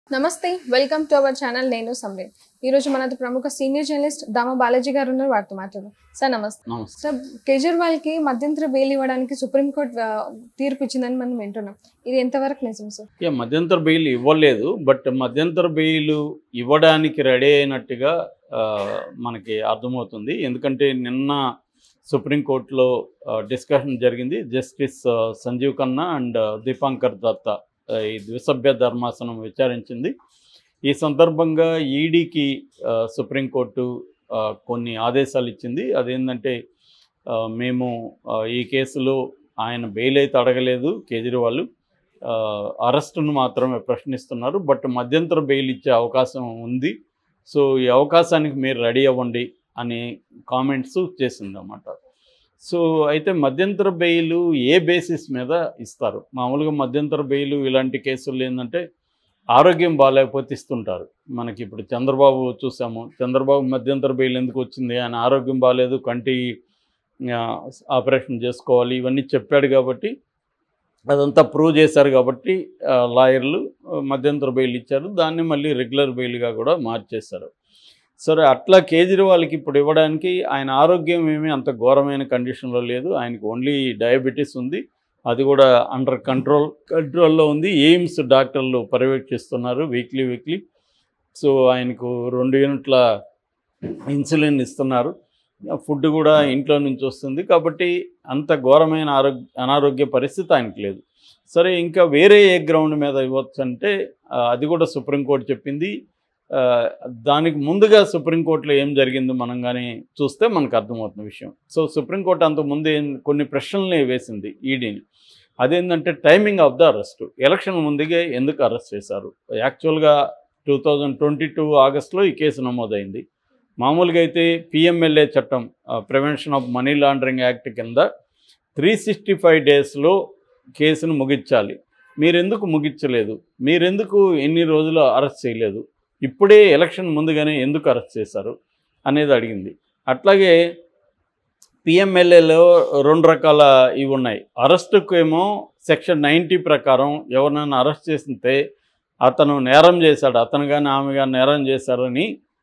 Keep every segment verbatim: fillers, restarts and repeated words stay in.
నమస్తే welcome to our channel నేను సమరీన్ ఈ రోజు మనతో ప్రముఖ సీనియర్ జర్నలిస్ట్ దామ బాలాజీ గారు ఉన్నారు వారితో మాట్లాడదాం సార్ నమస్తే సార్ కేజ్రీవాల్ కి మధ్యంతర బెయిల్ ఇవ్వడానికి సుప్రీంకోర్టు తీర్పు ఇచ్చిందని మనం వింటున్నాం ఇది ఎంతవరకు నిజం సార్ యా మధ్యంతర బెయిల్ ఇవ్వలేదు బట్ మధ్యంతర బెయిల్ ఇవ్వడానికి రెడీ అయినట్టుగా మనకి అర్థమవుతుంది ఎందుకంటే నిన్న సుప్రీంకోర్టులో డిస్కషన్ జరిగింది జస్టిస్ సంజీవ్ ఖన్నా అండ్ దీపాంకర్ దత్తా ఈ ద్విసభ్య ధర్మాసనం విచారించింది ఈ సందర్భంగా ఈడీకి సుప్రీంకోర్టు కొన్ని ఆదేశాలు ఇచ్చింది అదేంటంటే మేము ఈ కేసులో ఆయన బెయిల్ అయితే అడగలేదు కేజ్రీవాల్ అరెస్టును మాత్రమే ప్రశ్నిస్తున్నారు బట్ మధ్యంతర బెయిల్ ఇచ్చే అవకాశం ఉంది సో ఈ అవకాశానికి మీరు రెడీ అవ్వండి అని కామెంట్స్ చేసింది అన్నమాట సో అయితే మధ్యంతర బెయిలు ఏ బేసిస్ మీద ఇస్తారు మామూలుగా మధ్యంతర బెయిలు ఇలాంటి కేసులు ఏంటంటే ఆరోగ్యం బాగాలేకపోతే ఇస్తుంటారు మనకి ఇప్పుడు చంద్రబాబు చూసాము చంద్రబాబు మధ్యంతర బెయిల్ ఎందుకు వచ్చింది ఆయన ఆరోగ్యం బాగాలేదు కంటి ఆపరేషన్ చేసుకోవాలి ఇవన్నీ చెప్పాడు కాబట్టి అదంతా ప్రూవ్ చేశారు కాబట్టి లాయర్లు మధ్యంతర బెయిల్ ఇచ్చారు దాన్ని మళ్ళీ రెగ్యులర్ బెయిల్గా కూడా మార్చేశారు సరే అట్లా కేజ్రీవాల్కి ఇప్పుడు ఇవ్వడానికి ఆయన ఆరోగ్యం ఏమీ అంత ఘోరమైన కండిషన్లో లేదు ఆయనకు ఓన్లీ డయాబెటీస్ ఉంది అది కూడా అండర్ కంట్రోల్ కంట్రోల్లో ఉంది ఎయిమ్స్ డాక్టర్లు పర్యవేక్షిస్తున్నారు వీక్లీ వీక్లీ సో ఆయనకు రెండు యూనిట్ల ఇన్సులిన్ ఇస్తున్నారు ఫుడ్ కూడా ఇంట్లో నుంచి వస్తుంది కాబట్టి అంత ఘోరమైన ఆరోగ్య అనారోగ్య పరిస్థితి ఆయనకు లేదు సరే ఇంకా వేరే ఏ గ్రౌండ్ మీద ఇవ్వచ్చు అంటే అది కూడా సుప్రీంకోర్టు చెప్పింది దానికి ముందుగా సుప్రీంకోర్టులో ఏం జరిగిందో మనం కానీ చూస్తే మనకు అర్థమవుతున్న విషయం సో సుప్రీంకోర్టు అంతకుముందు కొన్ని ప్రశ్నల్ని వేసింది ఈడీని అదేంటంటే timing of the arrest election ముందుగా ఎందుకు అరెస్ట్ చేశారు యాక్చువల్గా టూ థౌజండ్ ట్వంటీ టూ ఆగస్టులో ఈ కేసు నమోదైంది మామూలుగా అయితే పిఎంఎల్ఏ చట్టం prevention of money laundering act కింద త్రీ సిక్స్టీ ఫైవ్ డేస్లో కేసును ముగించాలి మీరెందుకు ముగించలేదు మీరెందుకు ఎన్ని రోజులు అరెస్ట్ చేయలేదు ఇప్పుడే ఎలక్షన్ ముందుగానే ఎందుకు అరెస్ట్ చేశారు అనేది అడిగింది అట్లాగే పిఎంఎల్ఏలో రెండు రకాల ఇవి ఉన్నాయి అరెస్టుకు ఏమో సెక్షన్ నైంటీ ప్రకారం ఎవరినైనా అరెస్ట్ చేస్తే అతను నేరం చేశాడు అతను కానీ ఆమె కానీ నేరం చేశారని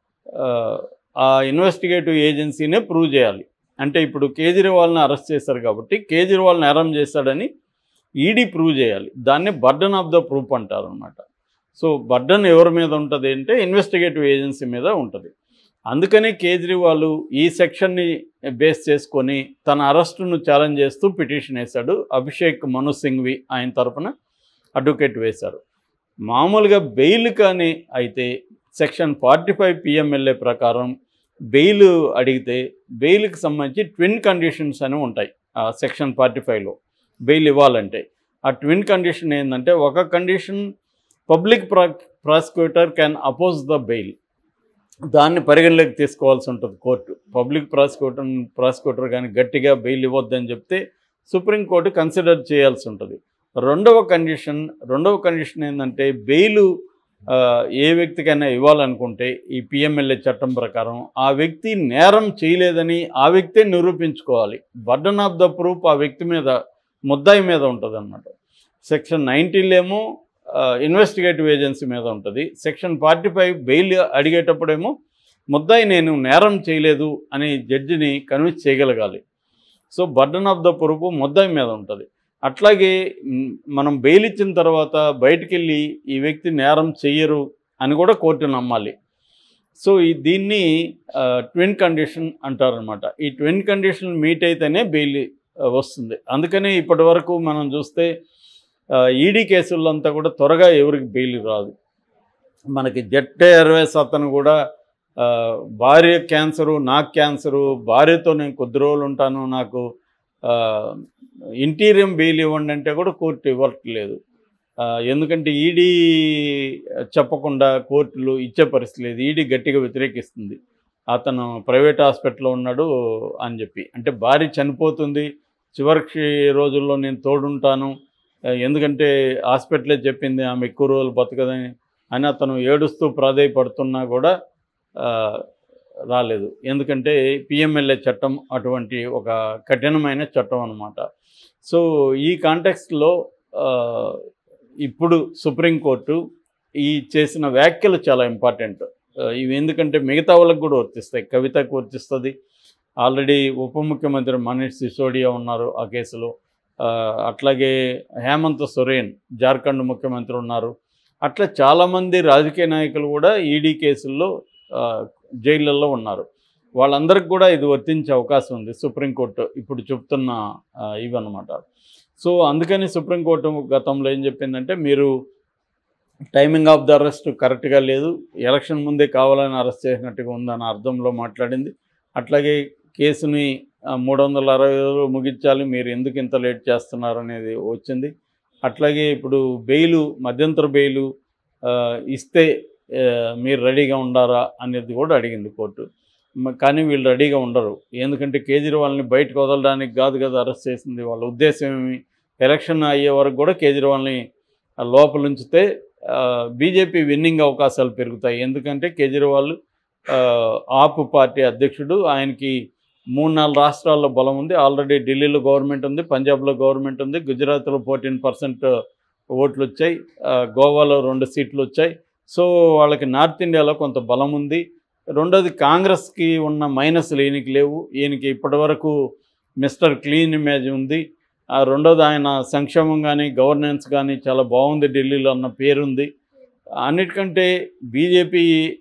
ఆ ఇన్వెస్టిగేటివ్ ఏజెన్సీనే ప్రూవ్ చేయాలి అంటే ఇప్పుడు కేజ్రీవాల్ని అరెస్ట్ చేశారు కాబట్టి కేజ్రీవాల్ నేరం చేశాడని ఈడీ ప్రూవ్ చేయాలి దాన్ని బర్డన్ ఆఫ్ ద ప్రూఫ్ అంటారు అన్నమాట సో బర్డన్ ఎవరి మీద ఉంటుంది అంటే ఇన్వెస్టిగేటివ్ ఏజెన్సీ మీద ఉంటుంది అందుకని కేజ్రీవాల్ ఈ సెక్షన్ని బేస్ చేసుకొని తన అరెస్టును ఛాలెంజ్ చేస్తూ పిటిషన్ వేశాడు అభిషేక్ మను సింఘ్వి ఆయన తరఫున అడ్వకేట్ వేశారు మామూలుగా బెయిల్ కానీ అయితే సెక్షన్ ఫార్టీ ఫైవ్ పిఎంఎల్ఏ ప్రకారం బెయిల్ అడిగితే బెయిల్కి సంబంధించి ట్విన్ కండిషన్స్ అని ఉంటాయి సెక్షన్ ఫార్టీ ఫైవ్లో బెయిల్ ఇవ్వాలంటే ఆ ట్విన్ కండిషన్ ఏంటంటే ఒక కండిషన్ పబ్లిక్ ప్రా prosecutor can oppose the bail దాన్ని పరిగణలోకి తీసుకోవాల్సి ఉంటుంది కోర్టు పబ్లిక్ ప్రాసిక్యూటర్ ప్రాసిక్యూటర్ కానీ గట్టిగా బెయిల్ ఇవ్వద్దని చెప్తే సుప్రీంకోర్టు కన్సిడర్ చేయాల్సి ఉంటుంది రెండవ కండిషన్ రెండవ కండిషన్ ఏంటంటే బెయిలు ఏ వ్యక్తికైనా ఇవ్వాలనుకుంటే ఈ పిఎంఎల్ఏ చట్టం ప్రకారం ఆ వ్యక్తి నేరం చేయలేదని ఆ వ్యక్తే నిరూపించుకోవాలి బర్డన్ ఆఫ్ ద ప్రూఫ్ ఆ వ్యక్తి మీద ముద్దాయి మీద ఉంటుంది అన్నమాట సెక్షన్ నైంటీలేమో ఇన్వెస్టిగేటివ్ ఏజెన్సీ మీద ఉంటుంది సెక్షన్ ఫార్టీ ఫైవ్ బెయిల్ అడిగేటప్పుడేమో ముద్దాయి నేను నేరం చేయలేదు అని జడ్జిని కన్విన్స్ చేయగలగాలి so burden of the proof ముద్దాయి మీద ఉంటుంది అట్లాగే మనం బెయిల్ ఇచ్చిన తర్వాత బయటికి వెళ్ళి ఈ వ్యక్తి నేరం చెయ్యరు అని కూడా కోర్టు నమ్మాలి సో ఈ దీన్ని ట్విన్ కండిషన్ అంటారనమాట ఈ ట్విన్ కండిషన్ మీట్ అయితేనే బెయిల్ వస్తుంది అందుకనే ఇప్పటి వరకు మనం చూస్తే ఈడీ కేసుల్లో అంతా కూడా త్వరగా ఎవరికి బెయిల్ రాదు మనకి జెట్ ఎయిర్వేస్ అతను కూడా భార్య క్యాన్సరు నాకు క్యాన్సరు భార్యతో నేను కొద్ది రోజులు ఉంటాను నాకు ఇంటీరియం బెయిల్ ఇవ్వండి అంటే కూడా కోర్టు ఇవ్వట్లేదు ఎందుకంటే ఈడీ చెప్పకుండా కోర్టులు ఇచ్చే పరిస్థితి లేదు ఈడీ గట్టిగా వ్యతిరేకిస్తుంది అతను ప్రైవేట్ హాస్పిటల్లో ఉన్నాడు అని చెప్పి అంటే భార్య చనిపోతుంది చివరికి రోజుల్లో నేను తోడుంటాను ఎందుకంటే హాస్పిటలే చెప్పింది ఆమె ఎక్కువ రోజులు బతకదని అని అతను ఏడుస్తూ ప్రాధేయపడుతున్నా కూడా రాలేదు ఎందుకంటే పిఎంఎల్ఏ చట్టం అటువంటి ఒక కఠినమైన చట్టం అన్నమాట సో ఈ కాంటెక్స్ట్లో ఇప్పుడు సుప్రీంకోర్టు ఈ చేసిన వ్యాఖ్యలు చాలా ఇంపార్టెంట్. ఇవి ఎందుకంటే మిగతా వాళ్ళకు కూడా వర్తిస్తాయి. కవితకు వర్తిస్తుంది. ఆల్రెడీ ఉప ముఖ్యమంత్రి మనీష్ సిసోడియా ఉన్నారు ఆ కేసులో. అట్లాగే హేమంత్ సోరెన్ జార్ఖండ్ ముఖ్యమంత్రి ఉన్నారు. అట్లా చాలామంది రాజకీయ నాయకులు కూడా ఈడీ కేసుల్లో జైళ్ళల్లో ఉన్నారు. వాళ్ళందరికీ కూడా ఇది వర్తించే అవకాశం ఉంది సుప్రీంకోర్టు ఇప్పుడు చెప్తున్న ఇవన్నమాట. సో అందుకని సుప్రీంకోర్టు గతంలో ఏం చెప్పిందంటే మీరు టైమింగ్ ఆఫ్ ద అరెస్ట్ కరెక్ట్గా లేదు, ఎలక్షన్ ముందే కావాలని అరెస్ట్ చేసినట్టుగా ఉందన్న అర్థంలో మాట్లాడింది. అట్లాగే కేసుని మూడు వందల అరవై రోజులు ముగించాలి, మీరు ఎందుకు ఇంత లేట్ చేస్తున్నారు అనేది వచ్చింది. అట్లాగే ఇప్పుడు బెయిలు మధ్యంతర బెయిలు ఇస్తే మీరు రెడీగా ఉండారా అనేది కూడా అడిగింది కోర్టు. కానీ వీళ్ళు రెడీగా ఉండరు. ఎందుకంటే కేజ్రీవాల్ని బయటకు వదలడానికి కాదు కదా అరెస్ట్ చేసింది. వాళ్ళ ఉద్దేశం ఏమి, ఎలక్షన్ అయ్యే వరకు కూడా కేజ్రీవాల్ని లోపల ఉంచితే బీజేపీ విన్నింగ్ అవకాశాలు పెరుగుతాయి. ఎందుకంటే కేజ్రీవాల్ ఆప్ పార్టీ అధ్యక్షుడు, ఆయనకి మూడు నాలుగు రాష్ట్రాల్లో బలం ఉంది. ఆల్రెడీ ఢిల్లీలో గవర్నమెంట్ ఉంది, పంజాబ్లో గవర్నమెంట్ ఉంది, గుజరాత్లో ఫోర్టీన్ పర్సెంట్ ఓట్లు వచ్చాయి, గోవాలో రెండు సీట్లు వచ్చాయి. సో వాళ్ళకి నార్త్ ఇండియాలో కొంత బలం ఉంది. రెండోది కాంగ్రెస్కి ఉన్న మైనస్లు ఈయనకి లేవు. ఈయనకి ఇప్పటి వరకు మిస్టర్ క్లీన్ ఇమేజ్ ఉంది. రెండోది ఆయన సంక్షేమం కానీ గవర్నెన్స్ కానీ చాలా బాగుంది ఢిల్లీలో అన్న పేరుంది. అన్నిటికంటే బీజేపీ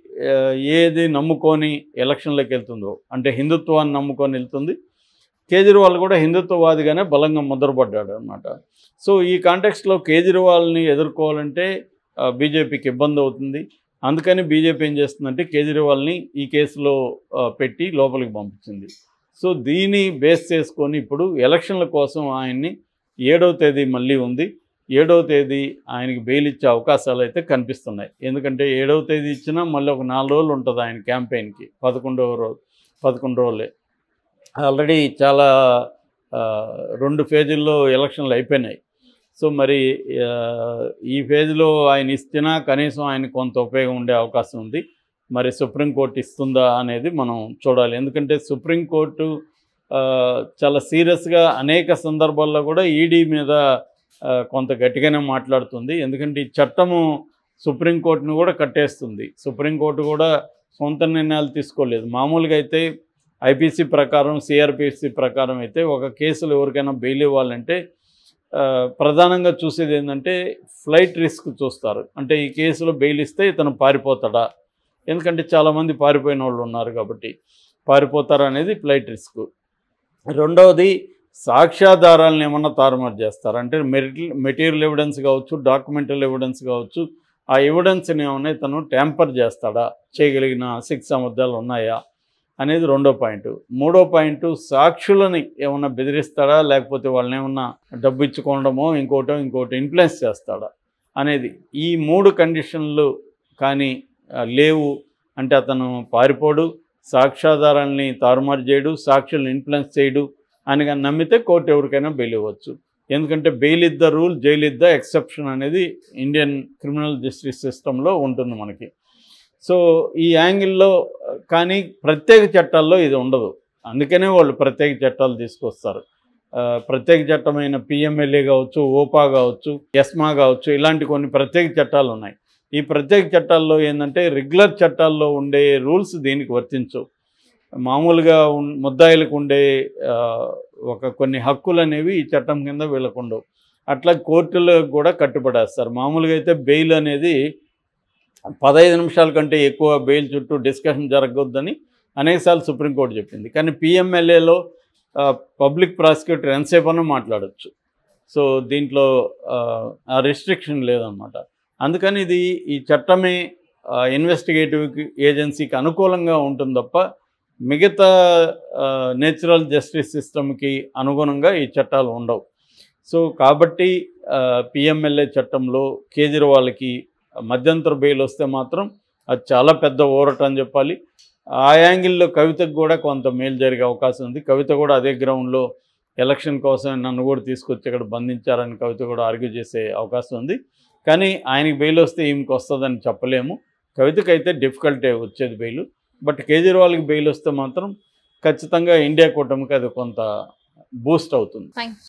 ఏది నమ్ముకొని ఎలక్షన్లోకి వెళ్తుందో అంటే హిందుత్వాన్ని నమ్ముకొని వెళ్తుంది. కేజ్రీవాల్ కూడా హిందుత్వవాదిగానే బలంగా ముద్రపడ్డాడు అన్నమాట. సో ఈ కాంటెక్స్ట్లో కేజ్రీవాల్ని ఎదుర్కోవాలంటే బీజేపీకి ఇబ్బంది అవుతుంది. అందుకని బీజేపీ ఏం చేస్తుందంటే కేజ్రీవాల్ని ఈ కేసులో పెట్టి లోపలికి పంపించింది. సో దీన్ని బేస్ చేసుకొని ఇప్పుడు ఎలక్షన్ల కోసం ఆయన్ని ఏడవ తేదీ మళ్ళీ ఉంది. ఏడవ తేదీ ఆయనకి బెయిల్ ఇచ్చే అవకాశాలు అయితే కనిపిస్తున్నాయి. ఎందుకంటే ఏడవ తేదీ ఇచ్చినా మళ్ళీ ఒక నాలుగు రోజులు ఉంటుంది ఆయన క్యాంపెయిన్కి. పదకొండవ రోజు పదకొండు రోజులే ఆల్రెడీ చాలా రెండు ఫేజుల్లో ఎలక్షన్లు అయిపోయినాయి. సో మరి ఈ ఫేజ్లో ఆయన ఇచ్చినా కనీసం ఆయన కొంత ఉపయోగం ఉండే అవకాశం ఉంది. మరి సుప్రీంకోర్టు ఇస్తుందా అనేది మనం చూడాలి. ఎందుకంటే సుప్రీంకోర్టు చాలా సీరియస్గా అనేక సందర్భాల్లో కూడా ఈడీ మీద కొంత గట్టిగానే మాట్లాడుతుంది. ఎందుకంటే ఈ చట్టము సుప్రీంకోర్టును కూడా కట్టేస్తుంది. సుప్రీంకోర్టు కూడా సొంత నిర్ణయాలు తీసుకోలేదు. మామూలుగా అయితే ఐపీసీ ప్రకారం సిఆర్పిసి ప్రకారం అయితే ఒక కేసులో ఎవరికైనా బెయిల్ ఇవ్వాలంటే ప్రధానంగా చూసేది ఏంటంటే ఫ్లైట్ రిస్క్ చూస్తారు. అంటే ఈ కేసులో బెయిల్ ఇస్తే ఇతను పారిపోతాడా, ఎందుకంటే చాలామంది పారిపోయిన వాళ్ళు ఉన్నారు కాబట్టి పారిపోతారా అనేది ఫ్లైట్ రిస్క్. రెండవది సాక్ష్యాధారాలను ఏమన్నా తారుమారు చేస్తారు అంటే మెటీరియల్ ఎవిడెన్స్ కావచ్చు, డాక్యుమెంటల్ ఎవిడెన్స్ కావచ్చు, ఆ ఎవిడెన్స్ని ఏమన్నా ఇతను ట్యాంపర్ చేస్తాడా, చేయగలిగిన శిక్ష సామర్థ్యాలు ఉన్నాయా అనేది రెండో పాయింట్. మూడో పాయింట్ సాక్షులని ఏమన్నా బెదిరిస్తాడా, లేకపోతే వాళ్ళని ఏమన్నా డబ్బు ఇచ్చుకోవడమో ఇంకోటో ఇంకోటి ఇన్ఫ్లుయెన్స్ చేస్తాడా అనేది. ఈ మూడు కండిషన్లు కానీ లేవు అంటే అతను పారిపోడు, సాక్ష్యాధారాలని తారుమారు చేయడు, సాక్షులను ఇన్ఫ్లుయెన్స్ చేయడు అని కానీ నమ్మితే కోర్టు ఎవరికైనా బెయిల్ ఇవ్వచ్చు. ఎందుకంటే bail is the rule, jail is the exception అనేది ఇండియన్ క్రిమినల్ జస్టిస్ సిస్టంలో ఉంటుంది మనకి. సో ఈ యాంగిల్లో కానీ ప్రత్యేక చట్టాల్లో ఇది ఉండదు. అందుకనే వాళ్ళు ప్రత్యేక చట్టాలు తీసుకొస్తారు. ప్రత్యేక చట్టమైన పిఎంఎల్ఏ కావచ్చు, ఓపా కావచ్చు, ఎస్మా కావచ్చు, ఇలాంటి కొన్ని ప్రత్యేక చట్టాలు ఉన్నాయి. ఈ ప్రత్యేక చట్టాల్లో ఏంటంటే రెగ్యులర్ చట్టాల్లో ఉండే రూల్స్ దీనికి వర్తించవు. మామూలుగా ముద్దాయిలకు ఉండే ఒక కొన్ని హక్కులు అనేవి ఈ చట్టం కింద వీళ్ళకు ఉండవు. అట్లా కోర్టులకు కూడా కట్టుబడేస్తారు. మామూలుగా అయితే బెయిల్ అనేది పదహైదు నిమిషాల కంటే ఎక్కువ బెయిల్ చుట్టూ డిస్కషన్ జరగొద్దని అనేకసార్లు సుప్రీంకోర్టు చెప్పింది. కానీ పిఎంఎల్ఏలో పబ్లిక్ ప్రాసిక్యూటర్ ఎంతసేపు అన్నా మాట్లాడచ్చు. సో దీంట్లో ఆ రెస్ట్రిక్షన్ లేదన్నమాట. అందుకని ఇది ఈ చట్టమే ఇన్వెస్టిగేటివ్ ఏజెన్సీకి అనుకూలంగా ఉంటుంది తప్ప మిగతా నేచురల్ జస్టిస్ సిస్టమ్కి అనుగుణంగా ఈ చట్టాలు ఉండవు. సో కాబట్టి పిఎంఎల్ఏ చట్టంలో కేజ్రీవాల్కి మధ్యంతర బెయిల్ వస్తే మాత్రం అది చాలా పెద్ద ఊరట అని చెప్పాలి. ఆ యాంగిల్లో కవితకు కూడా కొంత మేలు జరిగే అవకాశం ఉంది. కవిత కూడా అదే గ్రౌండ్లో ఎలక్షన్ కోసం నన్ను కూడా తీసుకొచ్చి ఇక్కడ బంధించారని కవిత కూడా ఆర్గ్యూ చేసే అవకాశం ఉంది. కానీ ఆయనకి బెయిల్ వస్తే ఈమెకి వస్తుందని చెప్పలేము. కవితకు అయితే డిఫికల్టే వచ్చేది బెయిల్. బట్ కేజ్రీవాల్కి బెయిల్ వస్తే మాత్రం ఖచ్చితంగా ఇండియా కూటమికి అది కొంత బూస్ట్ అవుతుంది.